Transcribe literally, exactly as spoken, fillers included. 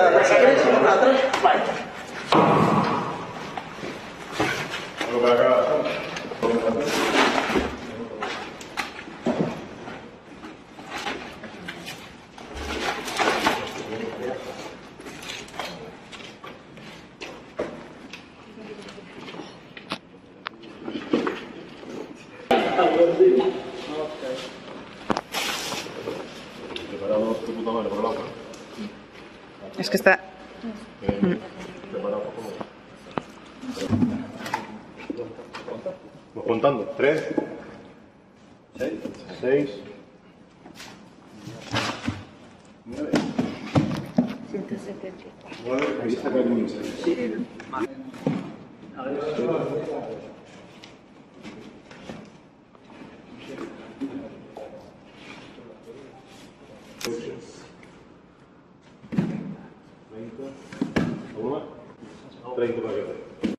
atrás si quieres, uno para atrás. Vale. Uno para acá. Preparado tu puta madre por el agua. Es que está... Preparado por favor. Vamos contando. Tres. Seis. Seis. Nueve. ciento setenta y cuatro. Nueve. Ahí está el límite. Sí. A ver. treinta. ¿Alguna? treinta para que